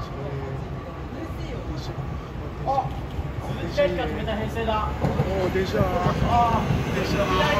あ、鈴木大地が止めた編成だ。 おお、電車。電車。